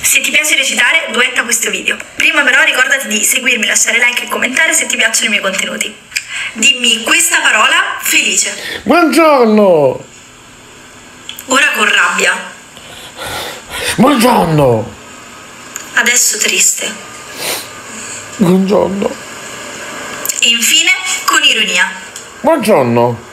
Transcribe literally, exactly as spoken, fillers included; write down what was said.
Se ti piace recitare, duetta questo video. Prima però ricordati di seguirmi, lasciare like e commentare se ti piacciono i miei contenuti. Dimmi questa parola felice. Buongiorno! Ora con rabbia. Buongiorno! Adesso triste. Buongiorno! E infine con ironia. Buongiorno!